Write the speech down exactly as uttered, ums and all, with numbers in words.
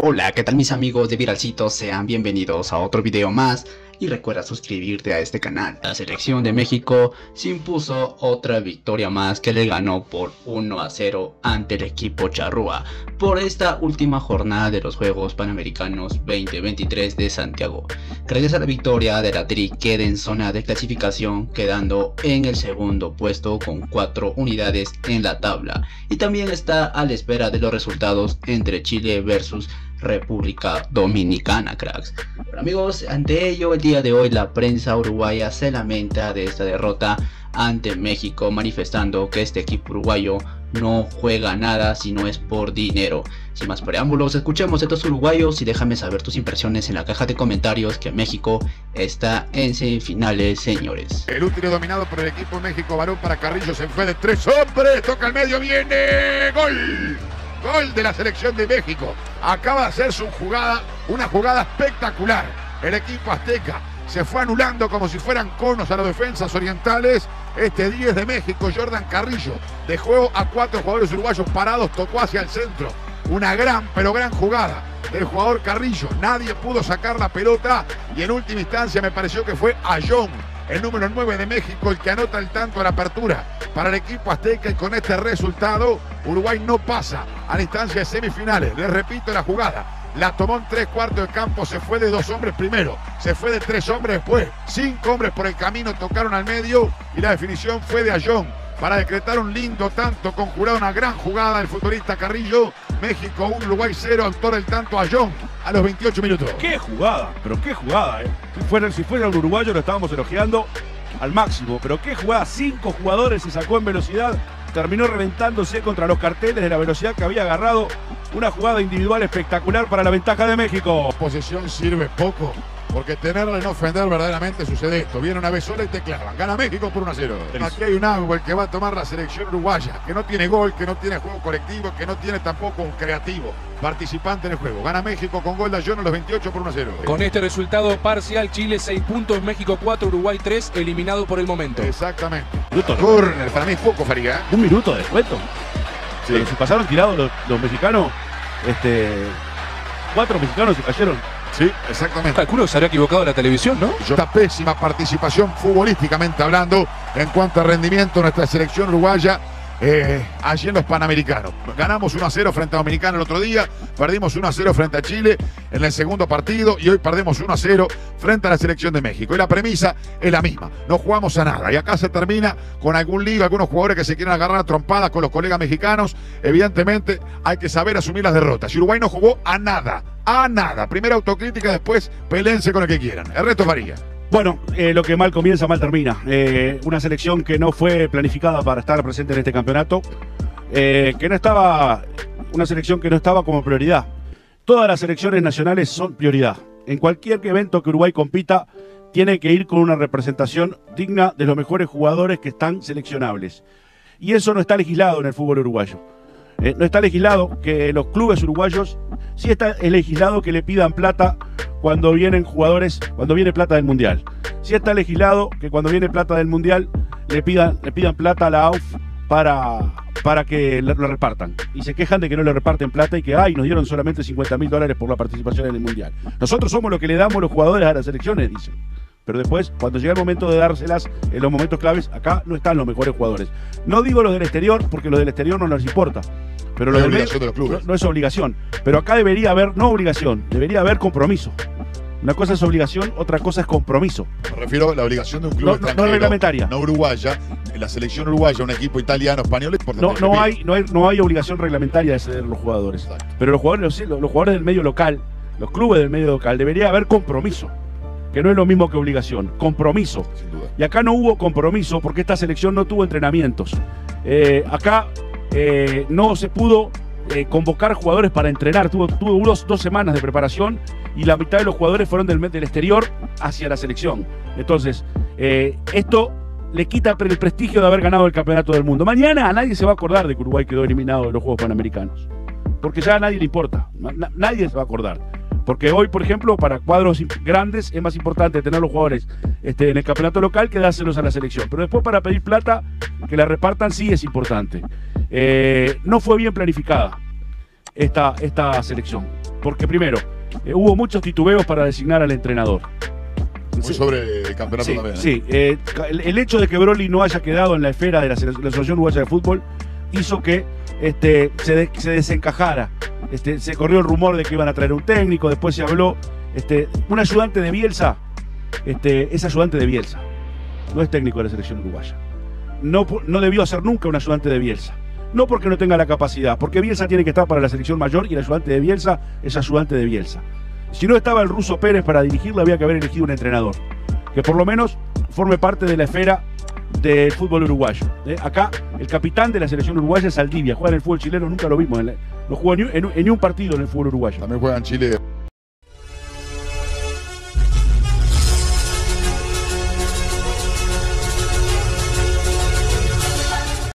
Hola, ¿qué tal mis amigos de Viralcito? Sean bienvenidos a otro video más y recuerda suscribirte a este canal. La selección de México se impuso otra victoria más que le ganó por uno a cero ante el equipo charrúa por esta última jornada de los Juegos Panamericanos veinte veintitrés de Santiago. Gracias a la victoria de la Tri queda en zona de clasificación, quedando en el segundo puesto con cuatro unidades en la tabla, y también está a la espera de los resultados entre Chile versus República Dominicana, cracks. Bueno, amigos, ante ello el día de hoy la prensa uruguaya se lamenta de esta derrota ante México, manifestando que este equipo uruguayo no juega nada si no es por dinero. Sin más preámbulos, escuchemos a estos uruguayos y déjame saber tus impresiones en la caja de comentarios, que México está en semifinales, señores. El último dominado por el equipo México, varón para Carrillo, se fue de tres hombres, toca el medio, viene, gol. Gol de la selección de México. Acaba de hacer su jugada, una jugada espectacular. El equipo azteca se fue anulando como si fueran conos a las defensas orientales. Este diez de México, Jordan Carrillo, dejó a cuatro jugadores uruguayos parados, tocó hacia el centro. Una gran, pero gran jugada del jugador Carrillo. Nadie pudo sacar la pelota y en última instancia me pareció que fue Ayón, el número nueve de México, el que anota el tanto a la apertura para el equipo azteca, y con este resultado Uruguay no pasa a la instancia de semifinales. Les repito la jugada. La tomó en tres cuartos del campo, se fue de dos hombres primero, se fue de tres hombres después, cinco hombres por el camino tocaron al medio y la definición fue de Ayón para decretar un lindo tanto, conjurada una gran jugada del futbolista Carrillo. México uno, Uruguay cero, autor del tanto Ayón a los veintiocho minutos. ¡Qué jugada! Pero qué jugada, ¿eh? Si fuera, si fuera un uruguayo lo estábamos elogiando al máximo, pero qué jugada. Cinco jugadores se sacó en velocidad, terminó reventándose contra los carteles de la velocidad que había agarrado. Una jugada individual espectacular para la ventaja de México. Posesión sirve poco, porque tenerla y no ofender verdaderamente sucede esto. Viene una vez sola y te clavan. Gana México por uno a cero. Aquí hay un ángel que va a tomar la selección uruguaya, que no tiene gol, que no tiene juego colectivo, que no tiene tampoco un creativo participante en el juego. Gana México con gol de Ayón a los veintiocho por uno a cero. Con este resultado parcial, Chile seis puntos, México cuatro, Uruguay tres, eliminado por el momento. Exactamente. Minuto, Corner, para mí es poco, Faría. Un minuto de descuento. Sí. Pero si pasaron tirados los, los mexicanos, este, cuatro mexicanos se cayeron. Sí, exactamente. Calculo que se habría equivocado la televisión, ¿no? Esta pésima participación futbolísticamente hablando en cuanto a rendimiento de nuestra selección uruguaya eh, allí en los Panamericanos. Ganamos uno a cero frente a Dominicana el otro día, perdimos uno a cero frente a Chile en el segundo partido y hoy perdemos uno a cero frente a la selección de México. Y la premisa es la misma, no jugamos a nada. Y acá se termina con algún lío, algunos jugadores que se quieren agarrar a trompadas con los colegas mexicanos. Evidentemente hay que saber asumir las derrotas. Y Uruguay no jugó a nada. A nada. Primera autocrítica, después pelense con el que quieran. El resto varía. Bueno, eh, lo que mal comienza, mal termina. Eh, una selección que no fue planificada para estar presente en este campeonato. Eh, que no estaba, una selección que no estaba como prioridad. Todas las selecciones nacionales son prioridad. En cualquier evento que Uruguay compita, tiene que ir con una representación digna de los mejores jugadores que están seleccionables. Y eso no está legislado en el fútbol uruguayo. Eh, no está legislado que los clubes uruguayos, sí está legislado que le pidan plata cuando vienen jugadores, cuando viene plata del Mundial. Sí está legislado que cuando viene plata del Mundial le pidan, le pidan plata a la A U F para, para que lo repartan. Y se quejan de que no le reparten plata y que, ay, nos dieron solamente cincuenta mil dólares por la participación en el Mundial. Nosotros somos los que le damos los jugadores a las selecciones, dicen. Pero después, cuando llega el momento de dárselas en los momentos claves, acá no están los mejores jugadores. No digo los del exterior, porque los del exterior no nos importa. Pero No los es del medio, obligación de los clubes. no, no es obligación. Pero acá debería haber, no obligación, debería haber compromiso. Una cosa es obligación, otra cosa es compromiso. Me refiero a la obligación de un club No, no, extranjero, no reglamentaria. no uruguaya. En la selección uruguaya, un equipo italiano, español, es por No, no, hay, no, hay, no hay obligación reglamentaria de ceder los jugadores. Exacto. Pero los jugadores, los, los jugadores del medio local, los clubes del medio local, debería haber compromiso. Que no es lo mismo que obligación, compromiso. Sin duda. Y acá no hubo compromiso porque esta selección no tuvo entrenamientos. Eh, acá eh, no se pudo eh, convocar jugadores para entrenar. Tuvo, tuvo unos dos semanas de preparación y la mitad de los jugadores fueron del, del exterior hacia la selección. Entonces, eh, esto le quita el prestigio de haber ganado el campeonato del mundo. Mañana a nadie se va a acordar de que Uruguay quedó eliminado de los Juegos Panamericanos. Porque ya a nadie le importa. Na- nadie se va a acordar. Porque hoy, por ejemplo, para cuadros grandes es más importante tener los jugadores este, en el campeonato local que dárselos a la selección. Pero después para pedir plata, que la repartan, sí es importante. Eh, no fue bien planificada esta, esta selección. porque primero, eh, hubo muchos titubeos para designar al entrenador. Muy Sí. sobre el campeonato Sí, también. ¿eh? sí. Eh, el, el hecho de que Broly no haya quedado en la esfera de la, sele- la Asociación Uruguaya de Fútbol hizo que este, se, de- se desencajara. Este, se corrió el rumor de que iban a traer un técnico, después se habló. Este, un ayudante de Bielsa, este, es ayudante de Bielsa, no es técnico de la selección uruguaya. No, pu- no debió ser nunca un ayudante de Bielsa. No porque no tenga la capacidad, porque Bielsa tiene que estar para la selección mayor y el ayudante de Bielsa es ayudante de Bielsa. Si no estaba el ruso Pérez para dirigirlo, había que haber elegido un entrenador que por lo menos forme parte de la esfera del fútbol uruguayo. ¿eh? Acá el capitán de la selección uruguaya es Saldivia, juega en el fútbol chileno, nunca lo vimos, en la- no jugó ni, un- en un- en ni un partido en el fútbol uruguayo. También juega en Chile.